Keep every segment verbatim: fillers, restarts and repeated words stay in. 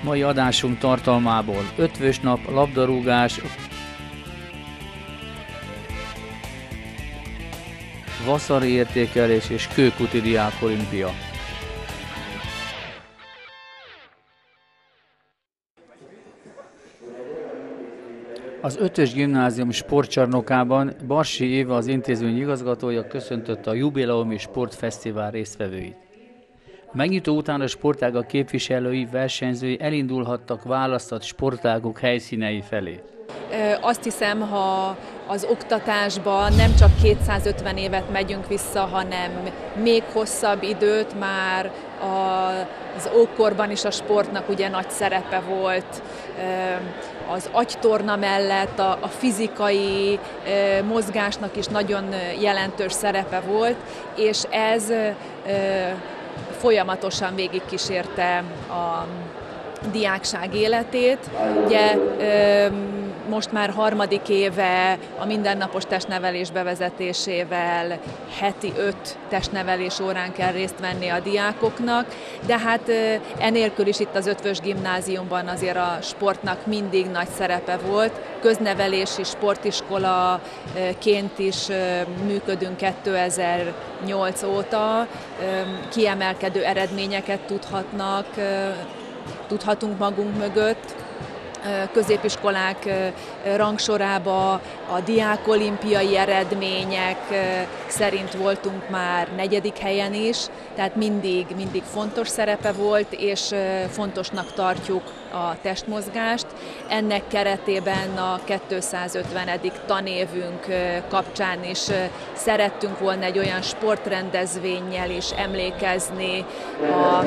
Mai adásunk tartalmából: ötvös nap, labdarúgás, vaszari értékelés és Kőkuti Diák Olimpia. Az Ötvös Gimnázium sportcsarnokában Barsy Éva, az intézmény igazgatója köszöntötte a jubileumi sportfesztivál résztvevőit. A megnyitó után a sportágak képviselői, versenyzői elindulhattak választott sportágok helyszínei felé. Azt hiszem, ha az oktatásban nem csak kétszázötven évet megyünk vissza, hanem még hosszabb időt, már az ókorban is a sportnak ugye nagy szerepe volt. Az agytorna mellett a, a fizikai mozgásnak is nagyon jelentős szerepe volt, és ez folyamatosan végigkísérte a diákság életét. Ugye most már harmadik éve a mindennapos testnevelés bevezetésével heti öt testnevelés órán kell részt venni a diákoknak, de hát enélkül is itt az Ötvös Gimnáziumban azért a sportnak mindig nagy szerepe volt. Köznevelési sportiskolaként is működünk kétezer-nyolc óta, kiemelkedő eredményeket tudhatnak, tudhatunk magunk mögött. Középiskolák rangsorába a diákolimpiai eredmények szerint voltunk már negyedik helyen is, tehát mindig, mindig fontos szerepe volt, és fontosnak tartjuk a testmozgást. Ennek keretében a kétszázötvenedik tanévünk kapcsán is szerettünk volna egy olyan sportrendezvénnyel is emlékezni a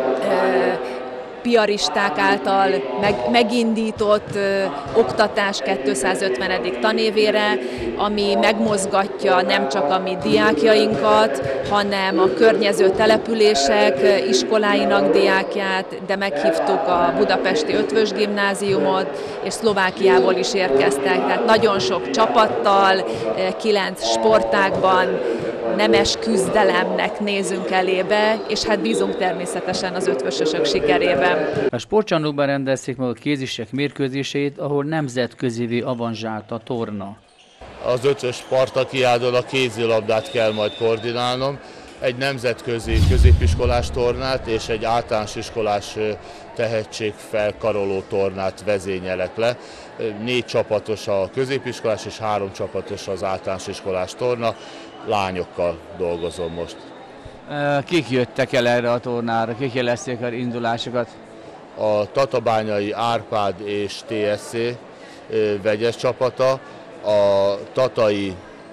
piaristák által meg, megindított ö, oktatás kétszázötvenedik tanévére, ami megmozgatja nem csak a mi diákjainkat, hanem a környező települések iskoláinak diákját, de meghívtuk a budapesti Ötvös Gimnáziumot, és Szlovákiából is érkeztek. Tehát nagyon sok csapattal, kilenc sportágban nemes küzdelemnek nézünk elébe, és hát bízunk természetesen az ötvösösök sikerében. A sportcsarnokban rendezik meg a kézisek mérkőzését, ahol nemzetközivé avanzsált a torna. Az ötvös Spartakiádon a kézilabdát kell majd koordinálnom, egy nemzetközi középiskolás tornát és egy általános iskolás tehetségfelkaroló tornát vezényelek le. Négy csapatos a középiskolás és három csapatos az általános iskolás torna. Lányokkal dolgozom most. Kik jöttek el erre a tornára? Kik jelezték az indulásokat? A Tatabányai Árpád és té es cé vegyes csapata, a tatai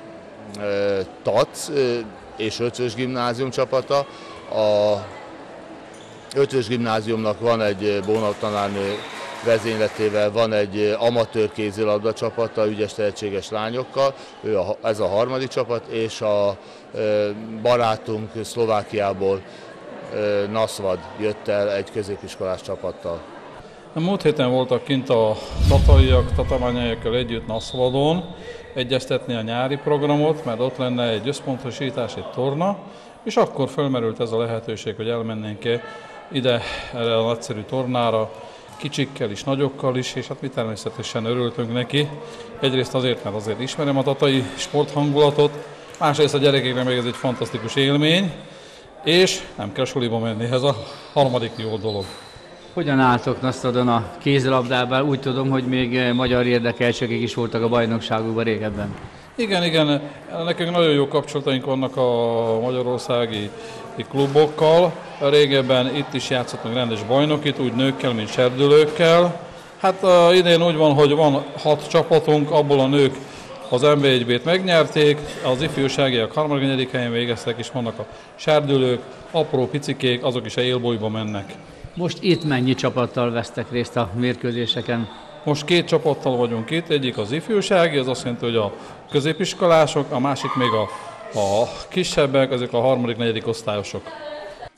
TAC és Ötvös Gimnázium csapata. A Ötvös Gimnáziumnak van egy Bóna tanárnő vezényletével, van egy amatőr kézilabda csapata, ügyes tehetséges lányokkal, ő a, ez a harmadik csapat, és a barátunk Szlovákiából, Naszvad jött el egy középiskolás csapattal. A múlt héten voltak kint a tataiak, tatabányaiakkal együtt Naszvadon egyeztetni a nyári programot, mert ott lenne egy összpontosítás, egy torna, és akkor felmerült ez a lehetőség, hogy elmennénk ide erre a nagyszerű tornára, kicsikkel is, nagyokkal is, és hát mi természetesen örültünk neki. Egyrészt azért, mert azért ismerem a tatai sporthangulatot, másrészt a gyerekeknek meg ez egy fantasztikus élmény, és nem kell suliba menni, ez a harmadik jó dolog. Hogyan álltok Naszvadon a kézilabdában? Úgy tudom, hogy még magyar érdekeltségek is voltak a bajnokságukban régebben. Igen, igen, nekünk nagyon jó kapcsolataink vannak a magyarországi klubokkal. Régebben itt is játszottunk rendes bajnokit, úgy nőkkel, mint serdülőkkel. Hát uh, idén úgy van, hogy van hat csapatunk, abból a nők az en bé egy bé-t megnyerték, az ifjúságiak harmadik, negyedik helyen végeztek, és vannak a serdülők, apró picikék, azok is a élbolyba mennek. Most itt mennyi csapattal vesztek részt a mérkőzéseken? Most két csapattal vagyunk itt, egyik az ifjúsági, az azt jelenti, hogy a középiskolások, a másik még a, a kisebbek, ezek a harmadik, negyedik osztályosok.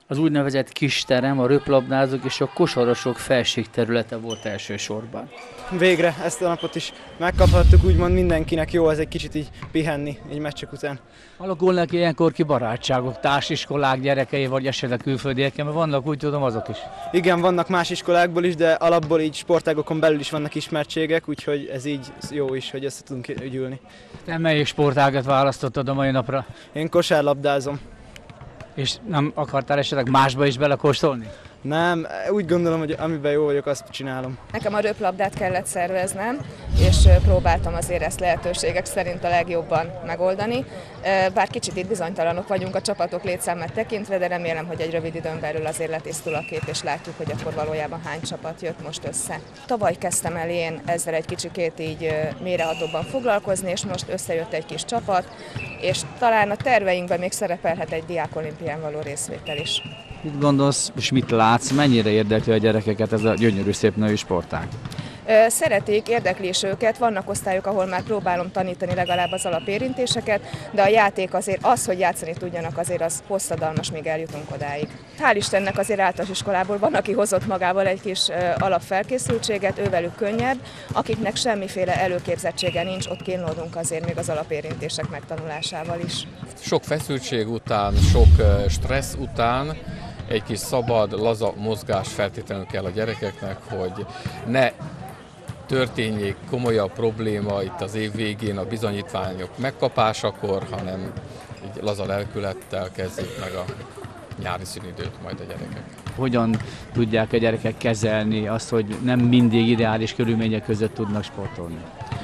Az úgynevezett kisterem, a röplabdázók és a kosarasok felségterülete volt elsősorban. Végre ezt a napot is megkaphattuk, úgymond mindenkinek jó az egy kicsit így pihenni egy meccsek után. Alakulnak ilyenkor ki barátságok, társiskolák gyerekei, vagy esetleg külföldiek, mert vannak, úgy tudom, azok is. Igen, vannak más iskolákból is, de alapból így sportágokon belül is vannak ismertségek, úgyhogy ez így jó is, hogy össze tudunk gyűlni. Te melyik sportágat választottad a mai napra? Én kosárlabdázom. És nem akartál esetleg másba is belekóstolni? Nem, úgy gondolom, hogy amiben jó vagyok, azt csinálom. Nekem a röplabdát kellett szerveznem, és próbáltam azért ezt lehetőségek szerint a legjobban megoldani. Bár kicsit itt bizonytalanok vagyunk a csapatok létszámát tekintve, de remélem, hogy egy rövid időn belül azért letisztul a kép, és látjuk, hogy akkor valójában hány csapat jött most össze. Tavaly kezdtem el én ezzel egy kicsikét így mélyrehatóbban foglalkozni, és most összejött egy kis csapat, és talán a terveinkben még szerepelhet egy diákolimpián való részvétel is. Mit gondolsz, és mit látsz, mennyire érdekli a gyerekeket ez a gyönyörű szép női sportág? Szeretik, érdekli is őket, vannak osztályok, ahol már próbálom tanítani legalább az alapérintéseket, de a játék azért az, hogy játszani tudjanak, azért az hosszadalmas, még eljutunk odáig. Hál' Istennek azért általános iskolából van, aki hozott magával egy kis alapfelkészültséget, ővelük könnyebb, akiknek semmiféle előképzettsége nincs, ott kínlódunk azért még az alapérintések megtanulásával is. Sok feszültség után, sok stressz után egy kis szabad, laza mozgás feltétlenül kell a gyerekeknek, hogy ne történjék komolyabb probléma itt az év végén a bizonyítványok megkapásakor, hanem így laza lelkülettel kezdjék meg a nyári szünidőt majd a gyerekek. Hogyan tudják a gyerekek kezelni azt, hogy nem mindig ideális körülmények között tudnak sportolni?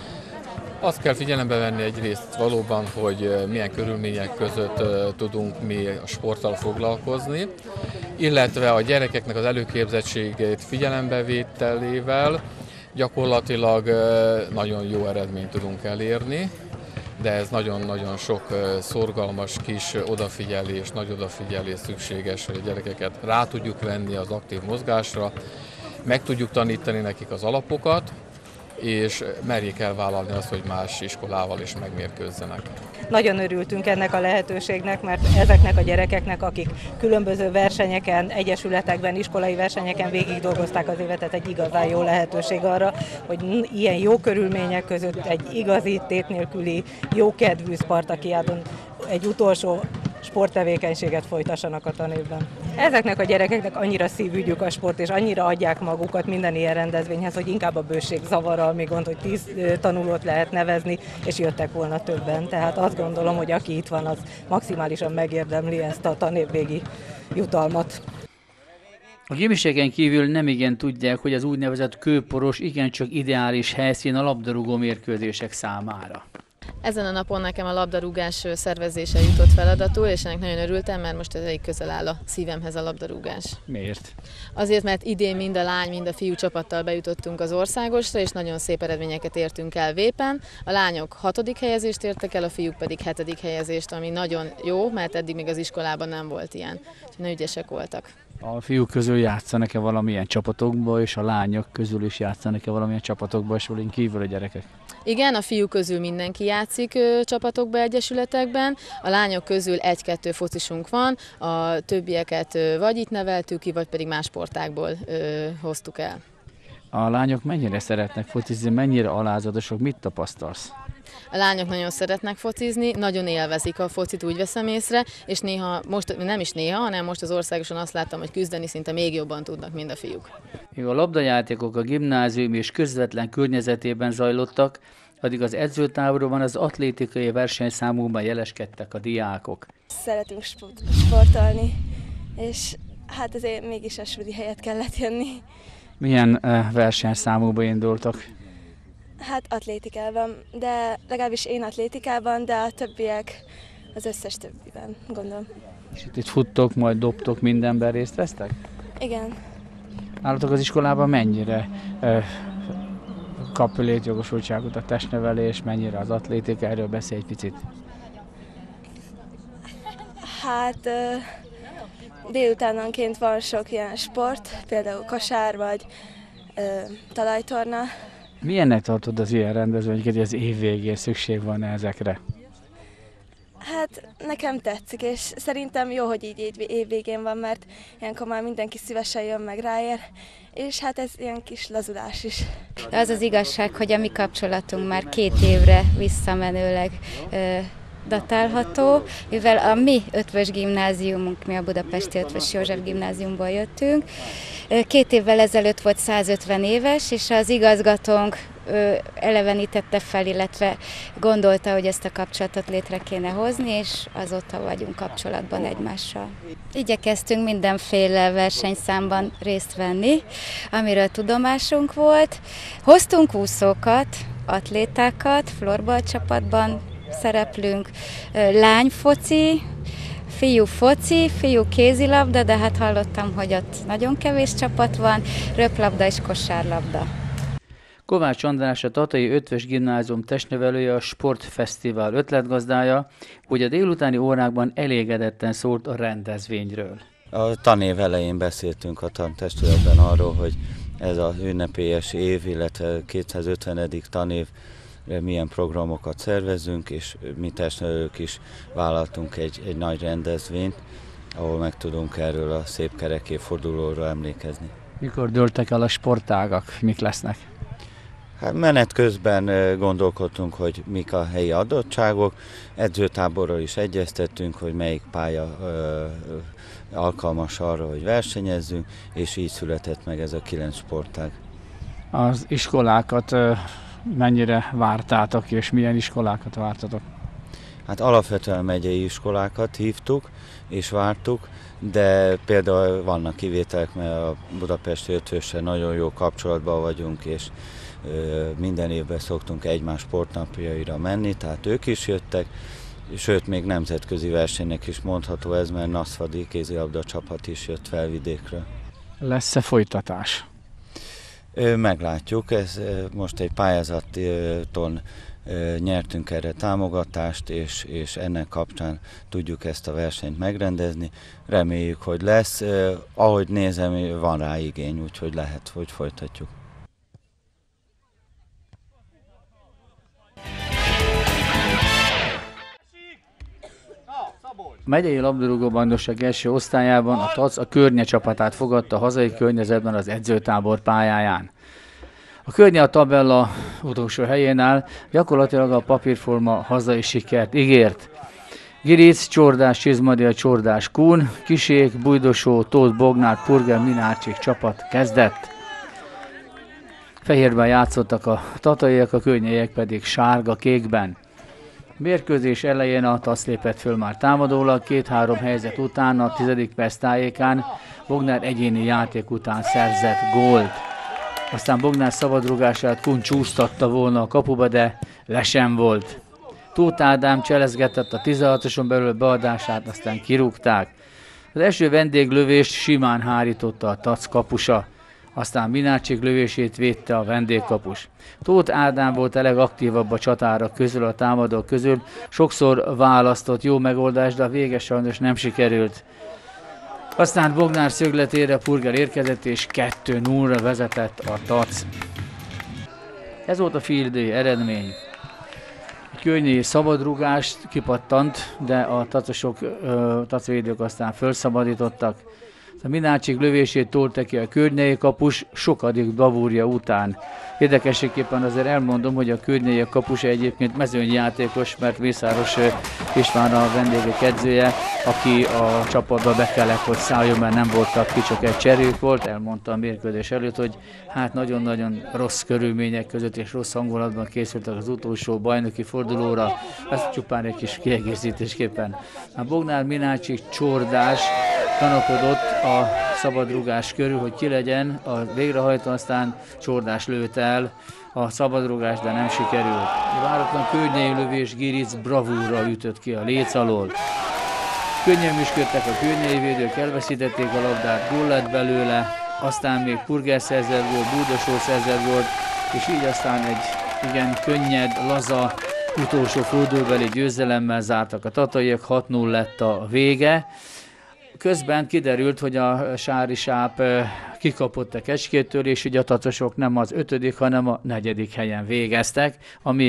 Azt kell figyelembe venni egyrészt valóban, hogy milyen körülmények között tudunk mi a sporttal foglalkozni, illetve a gyerekeknek az előképzettségét figyelembevételével gyakorlatilag nagyon jó eredményt tudunk elérni, de ez nagyon-nagyon sok szorgalmas kis odafigyelés, nagy odafigyelés szükséges, hogy a gyerekeket rá tudjuk venni az aktív mozgásra, meg tudjuk tanítani nekik az alapokat, és merjék elvállalni azt, hogy más iskolával is megmérkőzzenek. Nagyon örültünk ennek a lehetőségnek, mert ezeknek a gyerekeknek, akik különböző versenyeken, egyesületekben, iskolai versenyeken végig dolgozták az évet, tehát egy igazán jó lehetőség arra, hogy ilyen jó körülmények között egy igazi, tét nélküli, jókedvű Spartakiádon egy utolsó sporttevékenységet folytassanak a tanévben. Ezeknek a gyerekeknek annyira szívügyük a sport, és annyira adják magukat minden ilyen rendezvényhez, hogy inkább a bőség zavara, ami gond, hogy tíz tanulót lehet nevezni, és jöttek volna többen. Tehát azt gondolom, hogy aki itt van, az maximálisan megérdemli ezt a tanévvégi jutalmat. A gimiségen kívül nem igen tudják, hogy az úgynevezett kőporos igencsak ideális helyszín a labdarúgó mérkőzések számára. Ezen a napon nekem a labdarúgás szervezése jutott feladatul, és ennek nagyon örültem, mert most ez elég közel áll a szívemhez a labdarúgás. Miért? Azért, mert idén mind a lány, mind a fiú csapattal bejutottunk az országosra, és nagyon szép eredményeket értünk el Vépen. A lányok hatodik helyezést értek el, a fiúk pedig hetedik helyezést, ami nagyon jó, mert eddig még az iskolában nem volt ilyen. Úgyhogy nagyon ügyesek voltak. A fiúk közül játszanak-e valamilyen csapatokba, és a lányok közül is játszanak-e valamilyen csapatokba, és olin kívül a gyerekek? Igen, a fiúk közül mindenki játszik ö, csapatokba, egyesületekben, a lányok közül egy-kettő focisunk van, a többieket ö, vagy itt neveltük ki, vagy pedig más sportágból ö, hoztuk el. A lányok mennyire szeretnek focizni, mennyire alázatosok, mit tapasztalsz? A lányok nagyon szeretnek focizni, nagyon élvezik a focit, úgy veszem észre, és néha, most nem is néha, hanem most az országoson azt láttam, hogy küzdeni szinte még jobban tudnak, mint a fiúk. A labdajátékok a gimnázium és közvetlen környezetében zajlottak, addig az edzőtáborban az atlétikai versenyszámokban jeleskedtek a diákok. Szeretünk sportolni, és hát azért mégis a suli helyet kellett jönni. Milyen versenyszámokban indultak? Hát atlétikában, de legalábbis én atlétikában, de a többiek az összes többiben, gondolom. És itt, itt futtok, majd dobtok, mindenben részt vesztek? Igen. Nálatok az iskolában mennyire eh, kap létjogosultságot a testnevelés, mennyire az atlétika? Erről beszélj egy picit. Hát eh, délutánonként van sok ilyen sport, például kosár vagy eh, talajtorna. Milyennek tartod az ilyen rendezvényeket, hogy az év végén szükség van ezekre? Hát nekem tetszik, és szerintem jó, hogy így évvégén van, mert ilyenkor már mindenki szívesen jön meg ráér, és hát ez ilyen kis lazulás is. Az az igazság, hogy a mi kapcsolatunk már két évre visszamenőleg ö, datálható, mivel a mi ötvös gimnáziumunk, mi a budapesti Ötvös József gimnáziumból jöttünk. Két évvel ezelőtt volt százötven éves, és az igazgatónk elevenítette fel, illetve gondolta, hogy ezt a kapcsolatot létre kéne hozni, és azóta vagyunk kapcsolatban egymással. Igyekeztünk mindenféle versenyszámban részt venni, amiről tudomásunk volt. Hoztunk úszókat, atlétákat, florball csapatban szereplünk, lányfoci, fiú foci, fiú kézilabda, de hát hallottam, hogy ott nagyon kevés csapat van, röplabda és kosárlabda. Kovács András, a Tatai Ötvös Gimnázium testnevelője, a Sportfesztivál ötletgazdája, hogy a délutáni órákban elégedetten szólt a rendezvényről. A tanév elején beszéltünk a tantestületben arról, hogy ez az ünnepélyes év, illetve kétszázötvenedik tanév milyen programokat szervezünk, és mi testnevelők is vállaltunk egy, egy nagy rendezvényt, ahol meg tudunk erről a szép kerek évfordulóra emlékezni. Mikor dőltek el a sportágak, mik lesznek? Hát menet közben gondolkodtunk, hogy mik a helyi adottságok, edzőtáborral is egyeztettünk, hogy melyik pálya ö, alkalmas arra, hogy versenyezzünk, és így született meg ez a kilenc sportág. Az iskolákat ö, mennyire vártátok, és milyen iskolákat vártatok? Hát alapvetően megyei iskolákat hívtuk és vártuk, de például vannak kivételek, mert a budapesti ötvössel nagyon jó kapcsolatban vagyunk, és minden évben szoktunk egymás sportnapjaira menni, tehát ők is jöttek, sőt még nemzetközi versenynek is mondható ez, mert Naszfadi kézilabda csapat is jött Felvidékről. Lesz-e folytatás? Meglátjuk, ez most egy pályázaton nyertünk erre támogatást, és, és ennek kapcsán tudjuk ezt a versenyt megrendezni. Reméljük, hogy lesz. Ahogy nézem, van rá igény, úgyhogy lehet, hogy folytatjuk. A megyei labdarúgó-bajnokság első osztályában a TAC a Környe csapatát fogadta hazai környezetben az edzőtábor pályáján. A Környe a tabella utolsó helyén áll, gyakorlatilag a papírforma hazai sikert ígért. Giric, Csordás, Csizmadia, Csordás, Kun, Kisék, Bujdosó, Tóth, Bognár, Purger, Minárcsik csapat kezdett. Fehérben játszottak a tataiak, a környeiek pedig sárga-kékben. Mérkőzés elején a TAC lépett föl már támadólag, két-három helyzet után a tizedik perc tájékán Bognár egyéni játék után szerzett gólt. Aztán Bognár szabadrugását Kun csúsztatta volna a kapuba, de le sem volt. Tóth Ádám cselezgetett a tizenhatoson belül beadását, aztán kirúgták. Az első vendéglövést simán hárította a TAC kapusa. Aztán Minárcsik lövését védte a vendégkapus. Tóth Ádám volt a legaktívabb a csatára közül, a támadók közül. Sokszor választott jó megoldást, de a vége sajnos nem sikerült. Aztán Bognár szögletére Purger érkezett, és kettő nullra vezetett a TAC. Ez volt a field-i eredmény. A környei szabadrugást kipattant, de a tacosok, tacvédők aztán felszabadítottak. A Minárcsik lövését tolta ki a környei kapus sokadik bravúrja után. Érdekességképpen azért elmondom, hogy a környei kapus egyébként mezőnyjátékos, mert Mészáros István a vendégek edzője, aki a csapatba be kellett, hogy szálljon, mert nem voltak ki, csak egy cserők volt. Elmondta a mérkőzés előtt, hogy hát nagyon-nagyon rossz körülmények között és rossz hangulatban készültek az utolsó bajnoki fordulóra. Ez csupán egy kis kiegészítésképpen. A Bognár, Minárcsik, Csordás tanakodott a szabadrugás körül, hogy ki legyen a végrehajtó, aztán Csordás lőtt el a szabadrugás, de nem sikerült. A váratlan környei lövés Giric bravúrral ütött ki a léc alól. Könnyen műsködtek a környei védők, elveszítették a labdát, gól lett belőle, aztán még Purger szerzett gólt, Bujdosó szerzett gólt, és így aztán egy igen könnyed, laza, utolsó fordulóbeli győzelemmel zártak a tataiak, hat null lett a vége. Közben kiderült, hogy a Sári Sáp kikapott a Kecskéttől, és ugye a tacosok nem az ötödik, hanem a negyedik helyen végeztek, ami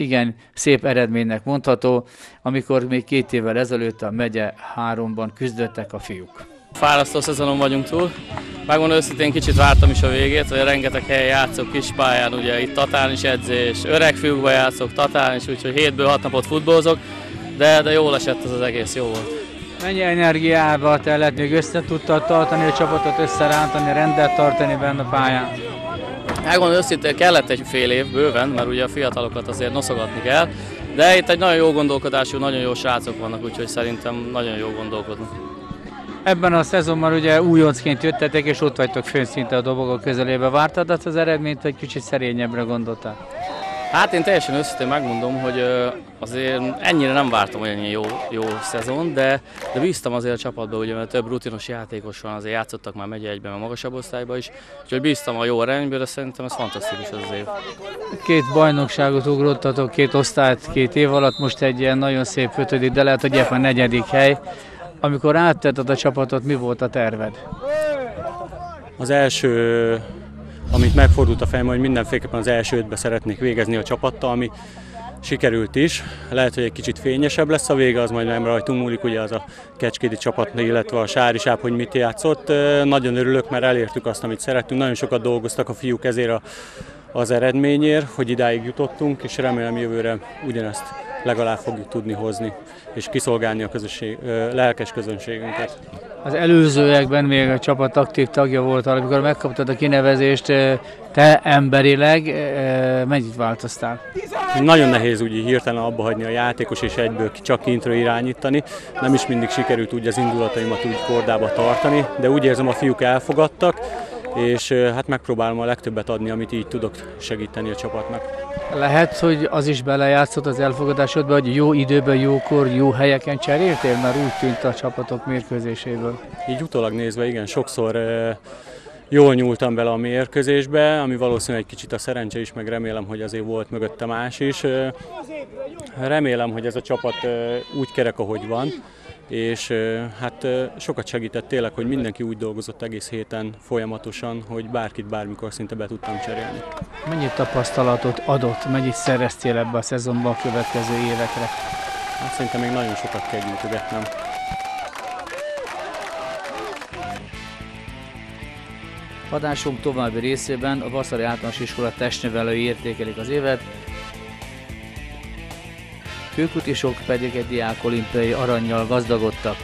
igen szép eredménynek mondható, amikor még két évvel ezelőtt a megye háromban küzdöttek a fiúk. Fárasztó szezonon vagyunk túl. Megmondom őszintén, kicsit vártam is a végét, hogy rengeteg helyen játszok kispályán, ugye itt Tatán is edzés, öreg fiúkba játszok, Tatán is, úgyhogy hétből hat napot futballozok, de, de jól esett ez az egész, jó volt. Mennyi energiával tellett, még össze tudtad tartani a csapatot, összerántani, rendet tartani benne a pályán? Megmondom őszintén, kellett egy fél év bőven, mert ugye a fiatalokat azért noszogatni kell, de itt egy nagyon jó gondolkodású, nagyon jó srácok vannak, úgyhogy szerintem nagyon jó gondolkodnak. Ebben a szezonban ugye újoncként jöttetek, és ott vagytok fönn szinte a dobogok közelébe. Vártad azt az eredményt, vagy kicsit szerényebbre gondoltál? Hát én teljesen őszintén megmondom, hogy azért ennyire nem vártam olyan jó, jó szezon, de, de bíztam azért a csapatba, ugye, mert több rutinos játékos van, azért játszottak már megye egyben a magasabb osztályban is, úgyhogy bíztam a jó eredményből, de szerintem ez fantasztikus ez az év. Két bajnokságot ugrottatok, két osztályt két év alatt, most egy ilyen nagyon szép ötödik, de lehet, hogy éppen negyedik hely. Amikor áttetted a csapatot, mi volt a terved? Az első, amit megfordult a fejem, hogy mindenféleképpen az első ötbe szeretnék végezni a csapattal, ami sikerült is. Lehet, hogy egy kicsit fényesebb lesz a vége, az majd nem rajtunk múlik, ugye az a kecskédi csapat, illetve a Sárisáp, hogy mit játszott. Nagyon örülök, mert elértük azt, amit szerettünk. Nagyon sokat dolgoztak a fiúk ezért a, az eredményért, hogy idáig jutottunk, és remélem jövőre ugyanezt legalább fogjuk tudni hozni, és kiszolgálni a közösség, lelkes közönségünket. Az előzőekben még a csapat aktív tagja voltál, amikor megkaptad a kinevezést, te emberileg mennyit változtál? Nagyon nehéz úgy hirtelen abba hagyni a játékos és egyből csak kintről irányítani. Nem is mindig sikerült úgy az indulataimat úgy kordába tartani, de úgy érzem, a fiúk elfogadtak, és hát megpróbálom a legtöbbet adni, amit így tudok segíteni a csapatnak. Lehet, hogy az is belejátszott az elfogadásodba, hogy jó időben, jókor, jó helyeken cseréltél, mert úgy tűnt a csapatok mérkőzéséből. Így utólag nézve, igen, sokszor e, jól nyúltam bele a mérkőzésbe, ami valószínűleg egy kicsit a szerencse is, meg remélem, hogy azért volt mögötte más is. E, remélem, hogy ez a csapat e, úgy kerek, ahogy van, és hát sokat segített tényleg, hogy mindenki úgy dolgozott egész héten folyamatosan, hogy bárkit bármikor szinte be tudtam cserélni. Mennyit tapasztalatot adott, mennyit szereztél ebbe a szezonban a következő évekre? Hát szerintem még nagyon sokat kell gyűjtögetnem. Adásunk további részében a Vaszary Általános Iskola testnevelői értékelik az évet, kőkutisok pedig egy diákolimpiai arannyal gazdagodtak.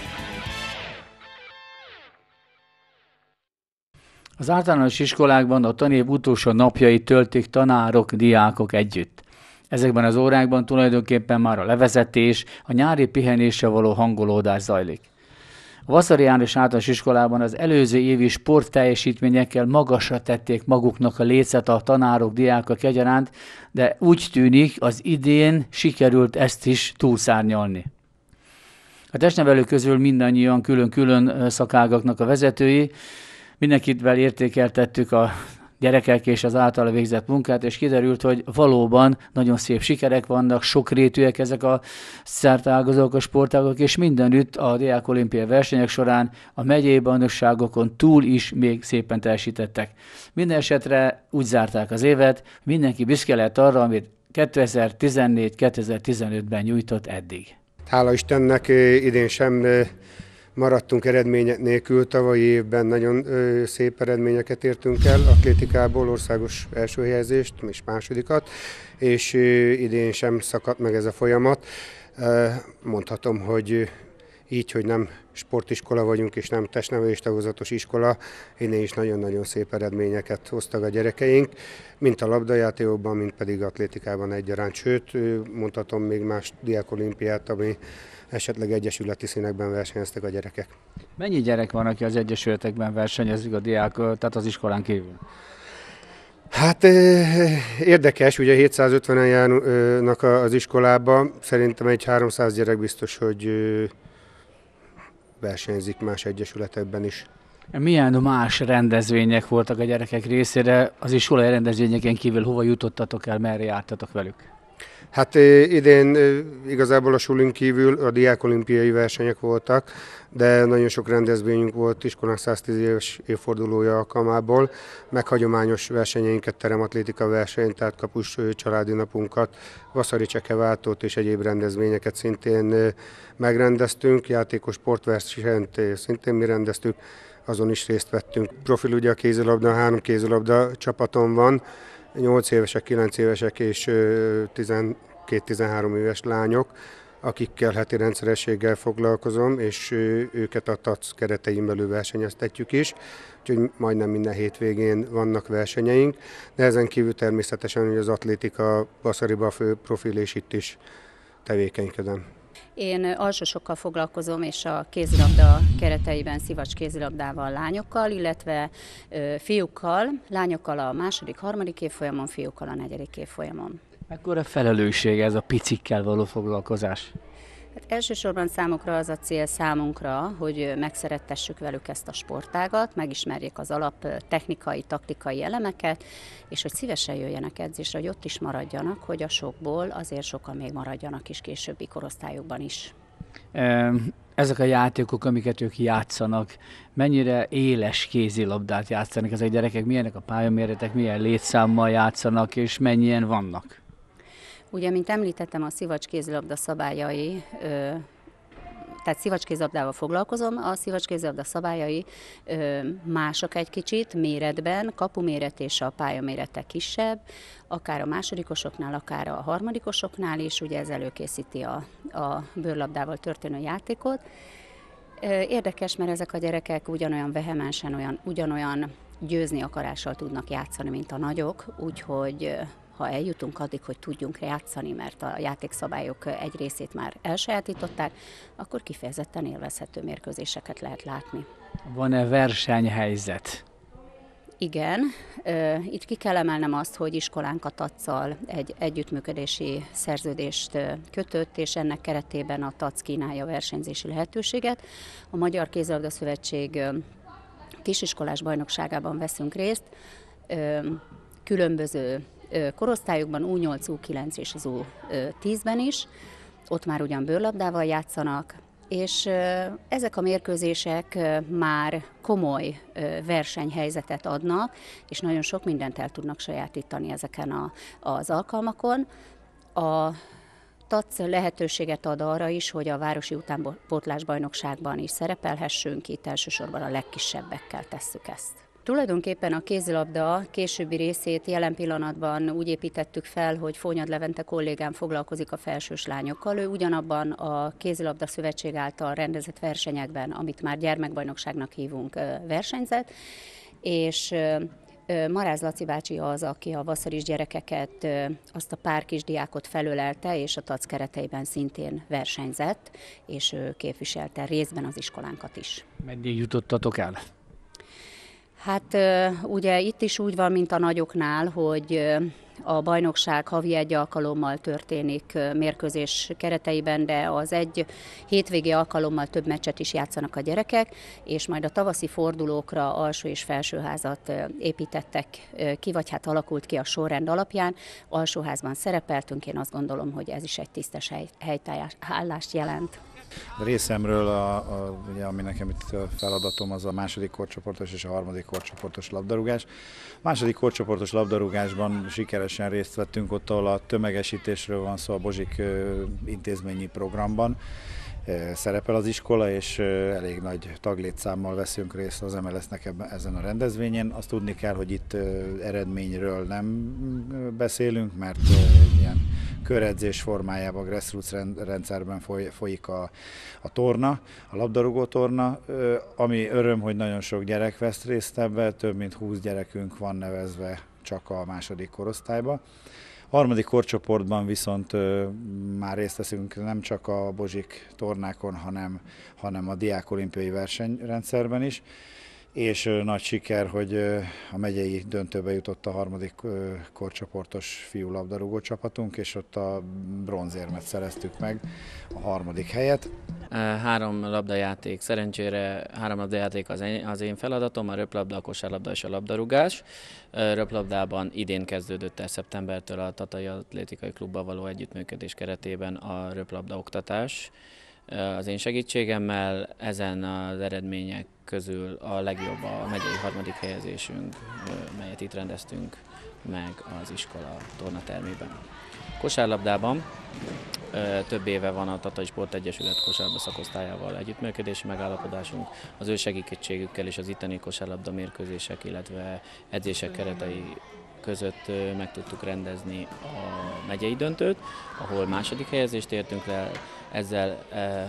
Az általános iskolákban a tanév utolsó napjait töltik tanárok, diákok együtt. Ezekben az órákban tulajdonképpen már a levezetés, a nyári pihenésre való hangolódás zajlik. A Vaszary János Általános Iskolában az előző évi sportteljesítményekkel magasra tették maguknak a lécet a tanárok, diákok egyaránt, de úgy tűnik, az idén sikerült ezt is túlszárnyalni. A testnevelők közül mindannyian külön-külön szakágaknak a vezetői, mindenkitvel értékeltettük a gyerekek és az általa végzett munkát, és kiderült, hogy valóban nagyon szép sikerek vannak, sokrétűek ezek a szertágazók, a sportágok, és mindenütt a diákolimpiai versenyek során a megyei bajnokságokon túl is még szépen teljesítettek. Minden esetre úgy zárták az évet, mindenki büszke lett arra, amit kétezer-tizennégy kétezer-tizenötben nyújtott eddig. Hála Istennek idén sem maradtunk eredmények nélkül, tavalyi évben nagyon ö, szép eredményeket értünk el, atlétikából országos első helyezést és másodikat, és ö, idén sem szakadt meg ez a folyamat. Ö, mondhatom, hogy így, hogy nem sportiskola vagyunk és nem testnevelés tagozatos iskola, idén is nagyon-nagyon szép eredményeket hoztak a gyerekeink, mint a labdajátékokban, mint pedig atlétikában egyaránt, sőt, mondhatom még más diákolimpiát, ami esetleg egyesületi színekben versenyeztek a gyerekek. Mennyi gyerek van, aki az egyesületekben versenyezik a diák, tehát az iskolán kívül? Hát érdekes, ugye hétszázötvenen járnak az iskolába, szerintem egy háromszáz gyerek biztos, hogy versenyzik más egyesületekben is. Milyen más rendezvények voltak a gyerekek részére? Az iskolai rendezvényeken kívül hova jutottatok el, merre jártatok velük? Hát idén igazából a sulin kívül a diákolimpiai versenyek voltak, de nagyon sok rendezvényünk volt iskolánk száztíz éves évfordulója alkalmából, meg hagyományos versenyeinket, terematlétika versenyt, tehát kapus családi napunkat, vasszari csekeváltót és egyéb rendezvényeket szintén megrendeztünk, játékos sportversenyt szintén mi rendeztük, azon is részt vettünk. Profil ugye a kézilabda, három kézilabda csapaton van, nyolc évesek, kilenc évesek és tizenkét-tizenhárom éves lányok, akikkel heti rendszerességgel foglalkozom, és őket a TAC keretein belül versenyeztetjük is, úgyhogy majdnem minden hétvégén vannak versenyeink, de ezen kívül természetesen hogy az atlétika Baszariba fő profil, és itt is tevékenykedem. Én alsósokkal foglalkozom, és a kézilabda kereteiben szivacs kézilabdával, lányokkal, illetve fiúkkal, lányokkal a második, harmadik évfolyamon, fiúkkal a negyedik évfolyamon. Mekkora felelősség ez a picikkel való foglalkozás? Hát elsősorban számukra az a cél számunkra, hogy megszerettessük velük ezt a sportágat, megismerjék az alap technikai, taktikai elemeket, és hogy szívesen jöjjenek edzésre, hogy ott is maradjanak, hogy a sokból azért sokan még maradjanak is későbbi korosztályokban is. Ezek a játékok, amiket ők játszanak, mennyire éles kézilabdát játszanak ezek a gyerekek, milyenek a pályaméretek, milyen létszámmal játszanak, és mennyien vannak? Ugye, mint említettem, a szivacs kézilabda szabályai, tehát szivacs kézilabdával foglalkozom, a szivacs kézilabda szabályai mások egy kicsit méretben, kapuméret és a pályamérete kisebb, akár a másodikosoknál, akár a harmadikosoknál is, ugye ez előkészíti a, a bőrlabdával történő játékot. Érdekes, mert ezek a gyerekek ugyanolyan vehemensen, olyan, ugyanolyan győzni akarással tudnak játszani, mint a nagyok, úgyhogy ha eljutunk addig, hogy tudjunk játszani, mert a játékszabályok egy részét már elsajátították, akkor kifejezetten élvezhető mérkőzéseket lehet látni. Van-e versenyhelyzet? Igen, itt ki kell emelnem azt, hogy iskolánk a TAC-szal egy együttműködési szerződést kötött, és ennek keretében a TAC kínálja a versenyzési lehetőséget. A Magyar Kézilabda Szövetség kisiskolás bajnokságában veszünk részt, különböző korosztályokban, U nyolc, U kilenc és az U tízben is, ott már ugyan bőrlabdával játszanak, és ezek a mérkőzések már komoly versenyhelyzetet adnak, és nagyon sok mindent el tudnak sajátítani ezeken a, az alkalmakon. A TAC lehetőséget ad arra is, hogy a városi utánpótlásbajnokságban is szerepelhessünk, itt elsősorban a legkisebbekkel tesszük ezt. Tulajdonképpen a kézilabda későbbi részét jelen pillanatban úgy építettük fel, hogy Fónyad Levente kollégám foglalkozik a felsős lányokkal. Ő ugyanabban a Kézilabda Szövetség által rendezett versenyekben, amit már gyermekbajnokságnak hívunk, versenyzett, és Maráz Laci bácsi az, aki a vasszaris gyerekeket, azt a pár kisdiákot felölelte, és a TAC kereteiben szintén versenyzett, és ő képviselte részben az iskolánkat is. Meddig jutottatok el? Hát ugye itt is úgy van, mint a nagyoknál, hogy a bajnokság havi egy alkalommal történik mérkőzés kereteiben, de az egy hétvégi alkalommal több meccset is játszanak a gyerekek, és majd a tavaszi fordulókra alsó és felsőházat építettek ki, vagy hát alakult ki a sorrend alapján. Alsóházban szerepeltünk, én azt gondolom, hogy ez is egy tisztes hely, helytállást jelent. A részemről, a, a, ugye, ami nekem itt feladatom, az a második korcsoportos és a harmadik korcsoportos labdarúgás. A második korcsoportos labdarúgásban sikeresen részt vettünk, ott, ahol a tömegesítésről van szó, a Bozsik intézményi programban szerepel az iskola, és elég nagy taglétszámmal veszünk részt az em el es-nek ebben, ezen a rendezvényen. Azt tudni kell, hogy itt eredményről nem beszélünk, mert ilyen köredzés formájában, grassroots rendszerben foly, folyik a, a torna, a labdarúgó torna, ami öröm, hogy nagyon sok gyerek vesz részt ebbe, több mint húsz gyerekünk van nevezve csak a második korosztályba. A harmadik korcsoportban viszont ö, már részt veszünk nem csak a Bozsik tornákon, hanem, hanem a diákolimpiai versenyrendszerben is. és nagy siker, hogy a megyei döntőbe jutott a harmadik korcsoportos fiú labdarúgó csapatunk, és ott a bronzérmet szereztük meg, a harmadik helyet. Három labdajáték, szerencsére három labdajáték az én, az én feladatom, a röplabda, a kosárlabda és a labdarúgás. Röplabdában idén kezdődött el szeptembertől a Tatai Atlétikai Klubbal való együttműködés keretében a röplabda oktatás. Az én segítségemmel ezen az eredmények közül a legjobb a megyei harmadik helyezésünk, melyet itt rendeztünk meg az iskola tornatermében. Kosárlabdában több éve van a Tatai Sport Egyesület kosárlabda szakosztályával együttműködési megállapodásunk. Az ő segítségükkel és az itteni kosárlabda mérkőzések, illetve edzések keretei között meg tudtuk rendezni a megyei döntőt, ahol második helyezést értünk le, ezzel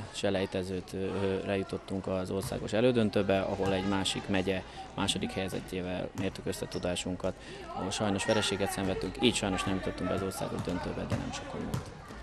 selejtezőtre jutottunk az országos elődöntőbe, ahol egy másik megye második helyezettjével mértük összetudásunkat, ahol sajnos vereséget szenvedtünk, így sajnos nem jutottunk be az országos döntőbe, de nem sokkal múlt.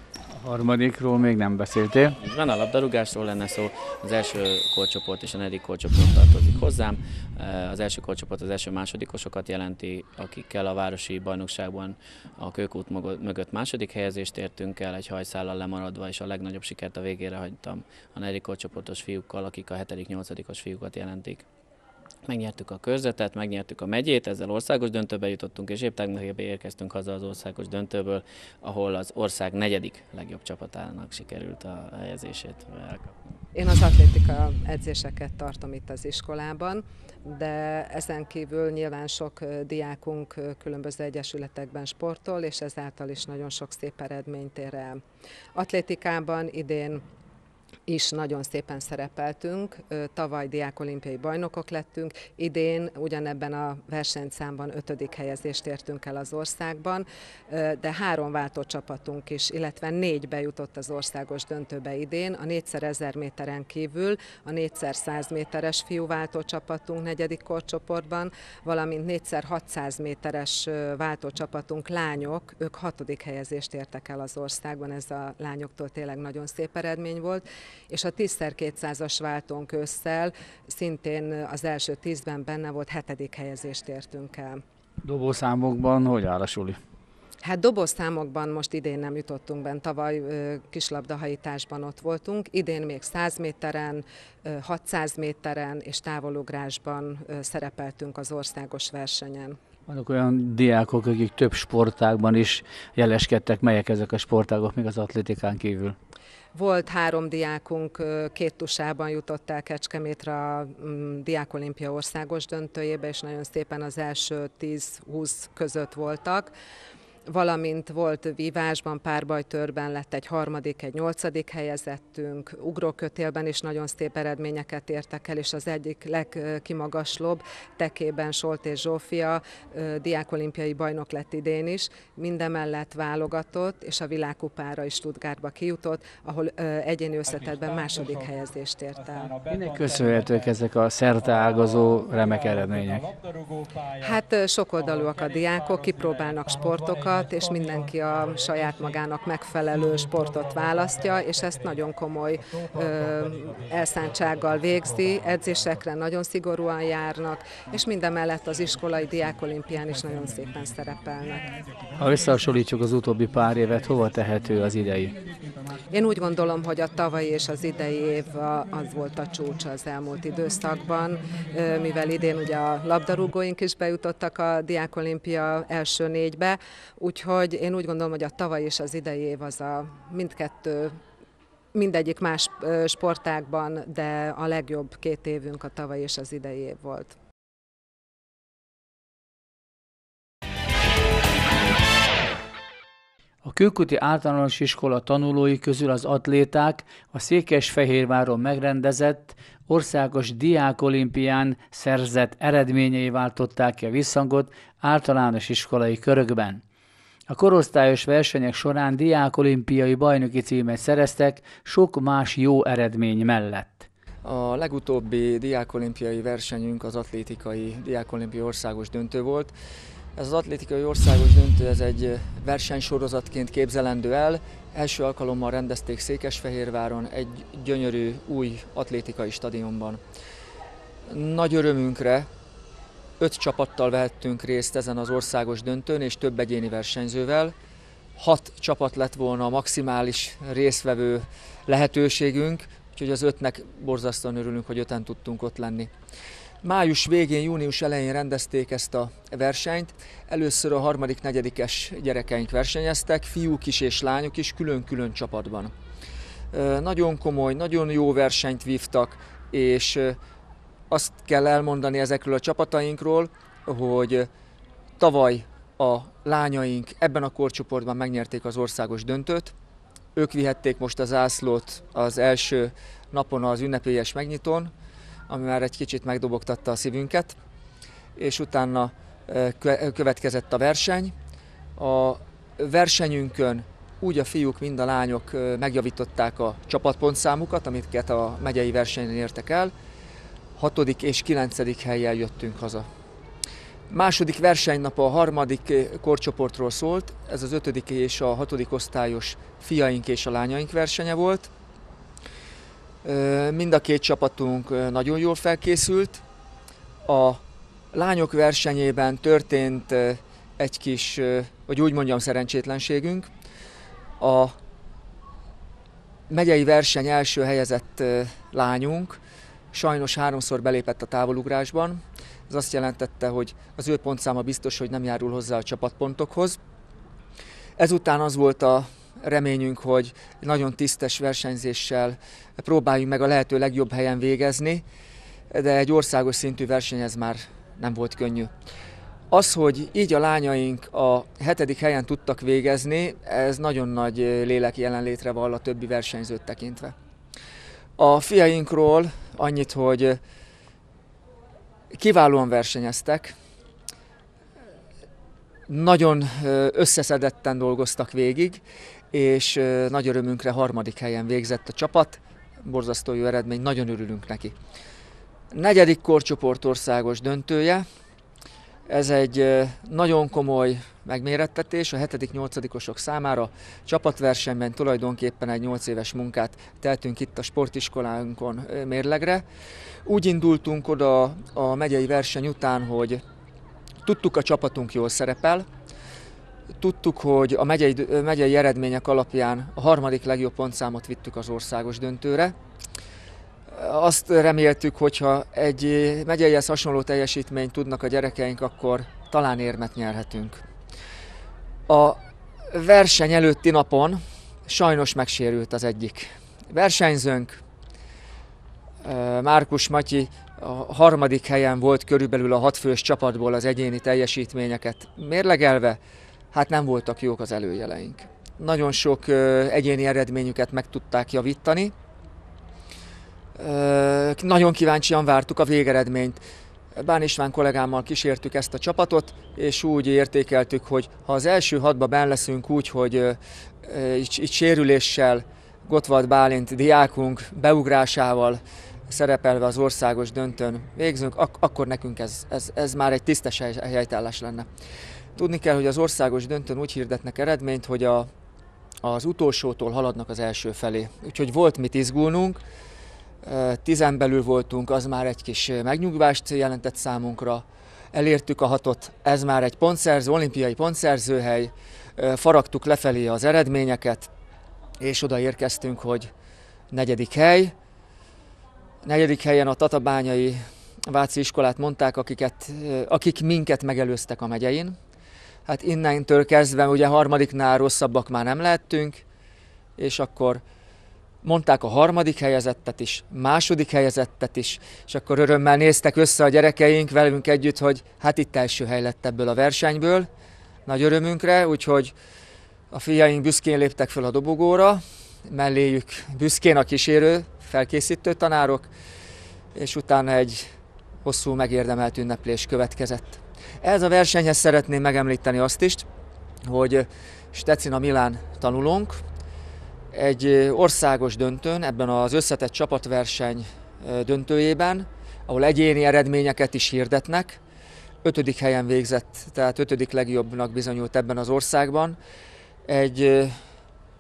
A harmadikról még nem beszéltél. Van a labdarúgásról lenne szó, az első korcsoport és a negyedik korcsoport tartozik hozzám. Az első korcsoport az első másodikosokat jelenti, akikkel a városi bajnokságban a Kőkút mögött második helyezést értünk el, egy hajszállal lemaradva, és a legnagyobb sikert a végére hagytam a negyedik korcsoportos fiúkkal, akik a hetedik-nyolcadikos fiúkat jelentik. Megnyertük a körzetet, megnyertük a megyét, ezzel országos döntőbe jutottunk, és épp tegnap érkeztünk haza az országos döntőből, ahol az ország negyedik legjobb csapatának sikerült a helyezését elkapni. Én az atlétika edzéseket tartom itt az iskolában, de ezen kívül nyilván sok diákunk különböző egyesületekben sportol, és ezáltal is nagyon sok szép eredményt ér el. Atlétikában idén is nagyon szépen szerepeltünk, tavaly diákolimpiai bajnokok lettünk, idén ugyanebben a versenyszámban ötödik helyezést értünk el az országban, de három váltó csapatunk is, illetve négy bejutott az országos döntőbe idén, a négyszer ezer méteren kívül a négyszer száz méteres fiúváltó csapatunk negyedik korcsoportban, valamint négyszer hatszáz méteres váltó csapatunk lányok, ők hatodik helyezést értek el az országban, ez a lányoktól tényleg nagyon szép eredmény volt, és a tízszer kétszázas váltónk ősszel szintén az első tízben benne volt, hetedik helyezést értünk el. Dobószámokban hogy áll a suli? Hát dobószámokban most idén nem jutottunk benne, tavaly kislabdahajításban ott voltunk, idén még száz méteren, hatszáz méteren és távolugrásban szerepeltünk az országos versenyen. Vannak olyan diákok, akik több sportágban is jeleskedtek, melyek ezek a sportágok még az atlétikán kívül? Volt három diákunk, két tusában jutott el Kecskemétre a Diákolimpia országos döntőjébe, és nagyon szépen az első tíz-húsz között voltak. Valamint volt vívásban, párbajtőrben lett egy harmadik, egy nyolcadik helyezettünk, ugrókötélben is nagyon szép eredményeket értek el, és az egyik legkimagaslóbb tekében Soltész Zsófia diákolimpiai bajnok lett idén is, mindemellett válogatott, és a világkupára is Stuttgartba kijutott, ahol egyéni összetettben második helyezést ért el. Minek köszönhetők ezek a szerteágazó remek eredmények? Hát sokoldalúak a diákok, kipróbálnak sportokat, és mindenki a saját magának megfelelő sportot választja, és ezt nagyon komoly ö, elszántsággal végzi, edzésekre nagyon szigorúan járnak, és mindemellett az iskolai diákolimpián is nagyon szépen szerepelnek. Ha összehasonlítjuk az utóbbi pár évet, hova tehető az idei? Én úgy gondolom, hogy a tavalyi és az idei év az volt a csúcs az elmúlt időszakban, mivel idén ugye a labdarúgóink is bejutottak a diákolimpia első négybe, úgyhogy én úgy gondolom, hogy a tavalyi és az idei év az a mindkettő, mindegyik más sportágban, de a legjobb két évünk a tavalyi és az idei év volt. A Kőkuti Általános Iskola tanulói közül az atléták a Székesfehérváron megrendezett országos diákolimpián szerzett eredményei váltották ki a visszhangot általános iskolai körökben. A korosztályos versenyek során diákolimpiai bajnoki címet szereztek sok más jó eredmény mellett. A legutóbbi diákolimpiai versenyünk az atlétikai diákolimpiai országos döntő volt. Ez az atlétikai országos döntő, ez egy versenysorozatként képzelendő el. Első alkalommal rendezték Székesfehérváron egy gyönyörű új atlétikai stadionban. Nagy örömünkre öt csapattal vehettünk részt ezen az országos döntőn, és több egyéni versenyzővel. Hat csapat lett volna a maximális résztvevő lehetőségünk, úgyhogy az ötnek borzasztóan örülünk, hogy öten tudtunk ott lenni. Május végén, június elején rendezték ezt a versenyt. Először a harmadik, negyedikes gyerekeink versenyeztek, fiúk is és lányok is, külön-külön csapatban. Nagyon komoly, nagyon jó versenyt vívtak, és azt kell elmondani ezekről a csapatainkról, hogy tavaly a lányaink ebben a korcsoportban megnyerték az országos döntőt. Ők vihették most a zászlót az első napon az ünnepélyes megnyitón, ami már egy kicsit megdobogtatta a szívünket, és utána következett a verseny. A versenyünkön úgy a fiúk, mind a lányok megjavították a csapatpontszámukat, amiket a megyei versenyen értek el. Hatodik és kilencedik hellyel jöttünk haza. Második versenynap a harmadik korcsoportról szólt, ez az ötödik és a hatodik osztályos fiaink és a lányaink versenye volt. Mind a két csapatunk nagyon jól felkészült. A lányok versenyében történt egy kis, hogy úgy mondjam, szerencsétlenségünk. A megyei verseny első helyezett lányunk sajnos háromszor belépett a távolugrásban. Ez azt jelentette, hogy az ő pontszáma biztos, hogy nem járul hozzá a csapatpontokhoz. Ezután az volt a reményünk, hogy nagyon tisztes versenyzéssel próbáljunk meg a lehető legjobb helyen végezni, de egy országos szintű verseny ez már nem volt könnyű. Az, hogy így a lányaink a hetedik helyen tudtak végezni, ez nagyon nagy lélek jelenlétre vall a többi versenyzőt tekintve. A fiainkról annyit, hogy kiválóan versenyeztek, nagyon összeszedetten dolgoztak végig, és nagy örömünkre harmadik helyen végzett a csapat. Borzasztó jó eredmény, nagyon örülünk neki. Negyedik korcsoport országos döntője. Ez egy nagyon komoly megmérettetés a hetedik-nyolcadikosok számára. Csapatversenyben tulajdonképpen egy nyolc éves munkát teltünk itt a sportiskolánkon mérlegre. Úgy indultunk oda a megyei verseny után, hogy tudtuk, a csapatunk jól szerepel, tudtuk, hogy a megyei, megyei eredmények alapján a harmadik legjobb pontszámot vittük az országos döntőre. Azt reméltük, hogyha egy megyeihez hasonló teljesítményt tudnak a gyerekeink, akkor talán érmet nyerhetünk. A verseny előtti napon sajnos megsérült az egyik versenyzőnk. Márkus Matyi a harmadik helyen volt körülbelül a hatfős csapatból az egyéni teljesítményeket mérlegelve, hát nem voltak jók az előjeleink. Nagyon sok egyéni eredményüket meg tudták javítani. Nagyon kíváncsian vártuk a végeredményt. Bán István kollégámmal kísértük ezt a csapatot, és úgy értékeltük, hogy ha az első hatba benn leszünk úgy, hogy így, így sérüléssel, Gottwald Bálint diákunk beugrásával szerepelve az országos döntőn végzünk, ak- akkor nekünk ez, ez, ez már egy tisztes helytállás lenne. Tudni kell, hogy az országos döntőn úgy hirdetnek eredményt, hogy a, az utolsótól haladnak az első felé. Úgyhogy volt mit izgulnunk, tizen belül voltunk, az már egy kis megnyugvást jelentett számunkra. Elértük a hatot, ez már egy pontszerző, olimpiai pontszerzőhely, faragtuk lefelé az eredményeket, és oda érkeztünk, hogy negyedik hely. Negyedik helyen a tatabányai Váci iskolát mondták, akiket, akik minket megelőztek a megyein. Hát innentől kezdve ugye harmadiknál rosszabbak már nem lehettünk, és akkor mondták a harmadik helyezettet is, második helyezettet is, és akkor örömmel néztek össze a gyerekeink velünk együtt, hogy hát itt első hely lett ebből a versenyből, nagy örömünkre, úgyhogy a fiaink büszkén léptek fel a dobogóra, melléjük büszkén a kísérő, felkészítő tanárok, és utána egy hosszú megérdemelt ünneplés következett. Ez a versenyhez szeretném megemlíteni azt is, hogy Stecina Milán tanulónk egy országos döntőn, ebben az összetett csapatverseny döntőjében, ahol egyéni eredményeket is hirdetnek, ötödik helyen végzett, tehát ötödik legjobbnak bizonyult ebben az országban. Egy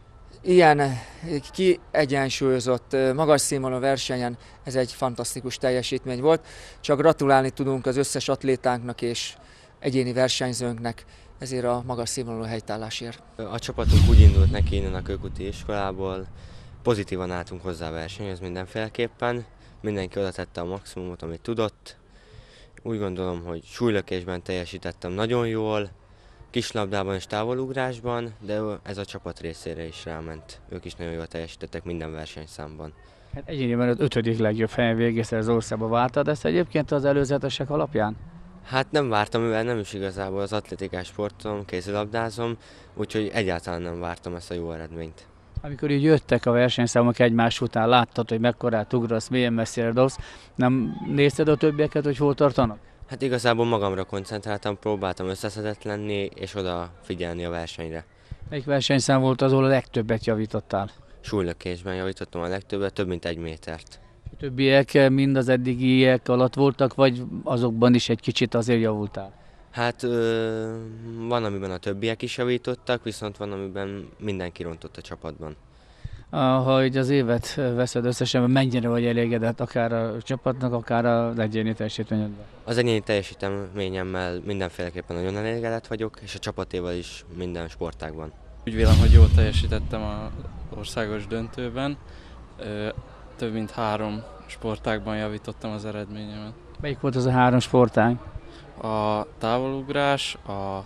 ilyen kiegyensúlyozott, magas színvonalú versenyen ez egy fantasztikus teljesítmény volt. Csak gratulálni tudunk az összes atlétánknak és egyéni versenyzőnknek ezért a magas színvonalú helytállásért. A csapatunk úgy indult neki innen a Kőkuti iskolából, pozitívan álltunk hozzá a versenyhez mindenféleképpen, mindenki oda tette a maximumot, amit tudott. Úgy gondolom, hogy súlylökésben teljesítettem nagyon jól, kislabdában és távolugrásban, de ez a csapat részére is ráment. Ők is nagyon jól teljesítettek minden versenyszámban. Hát egyébként az ötödik legjobb helyen végezte az országba. Vártad ezt egyébként az előzetesek alapján? Hát nem vártam, mivel nem is igazából az atlétikás sportom, kézilabdázom, úgyhogy egyáltalán nem vártam ezt a jó eredményt. Amikor így jöttek a versenyszámok egymás után, láttad, hogy mekkorát ugrasz, milyen messzire dobsz, nem nézted a többieket, hogy hol tartanak? Hát igazából magamra koncentráltam, próbáltam összeszedett lenni és odafigyelni a versenyre. Melyik versenyszám volt az, ahol a legtöbbet javítottál? Súlylökésben javítottam a legtöbbet, több mint egy métert. A többiek mind az eddigiek alatt voltak, vagy azokban is egy kicsit azért javultál? Hát ö, van, amiben a többiek is javítottak, viszont van, amiben mindenki rontott a csapatban. Ha így az évet veszed összesen, mennyire vagy elégedett akár a csapatnak, akár az egyéni teljesítményedben? Az egyéni teljesítményemmel mindenféleképpen nagyon elégedett vagyok, és a csapatéval is minden sportágban. Úgy vélem, hogy jól teljesítettem az országos döntőben. Több mint három sportágban javítottam az eredményemet. Melyik volt az a három sportág? A távolugrás, a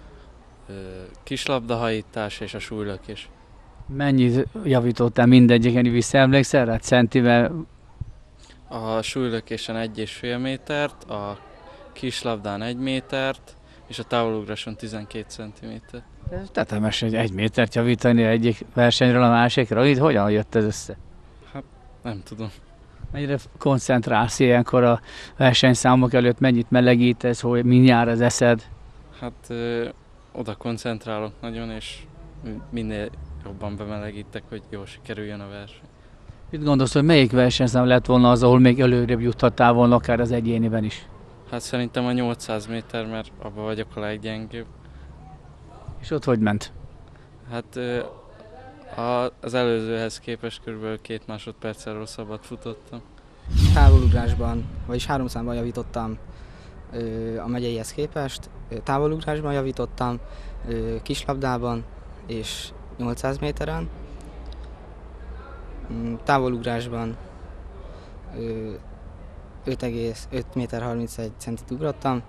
kislabdahajítás és a súlylökés. Mennyit javítottál mindegyiken, visszaemlékszel rá centivel? A súlylökésen egy és fél métert, a kislabdán egy métert, és a távolugráson tizenkét centiméter. Tetemes, hogy egy métert javítani egyik versenyről a másikra. Itt hogyan jött ez össze? Hát nem tudom. Mennyire koncentrálsz ilyenkor a versenyszámok előtt, mennyit melegítesz, hogy mindjárt az eszed? Hát ö, oda koncentrálok nagyon, és minél jobban bemelegítek, hogy jól sikerüljön a verseny. Mit gondolsz, hogy melyik versenyszám lett volna az, ahol még előrébb juthattál volna, akár az egyéniben is? Hát szerintem a nyolcszáz méter, mert abban vagyok a leggyengébb. És ott hogy ment? Hát az előzőhez képest kb. két másodperccel rosszabbat futottam. Távolugrásban, vagyis háromszámban javítottam a megyeihez képest, távolugrásban javítottam, kislabdában és nyolcszáz méteren. Távolugrásban öt egész öt méter harmincegy centit ugrottam,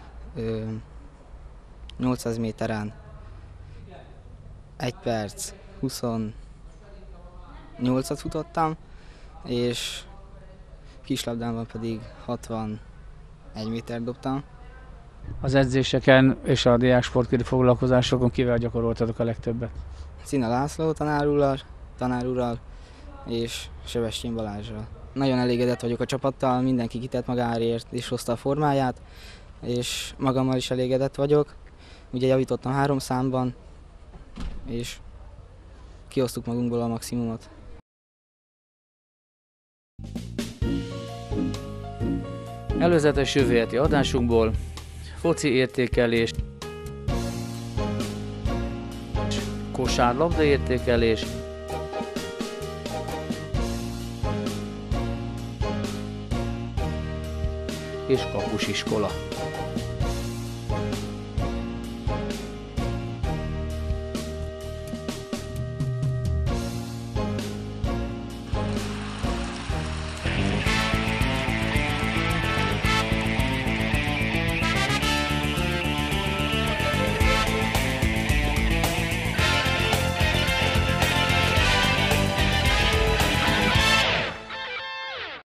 nyolcszáz méteren egy perc huszonnyolcat futottam, és kislabdában pedig hatvanegy méter dobtam. Az edzéseken és a diák sportköri foglalkozásokon kivel gyakoroltatok a legtöbbet? Szina László tanárúrral, tanárúrral és Sebestyén Balázsral. Nagyon elégedett vagyok a csapattal, mindenki kitett magáért és hozta a formáját, és magammal is elégedett vagyok. Ugye javítottam három számban, és kihoztuk magunkból a maximumot. Előzetes jövő heti adásunkból foci értékelés, kosárlabda értékelés, és kapusiskola.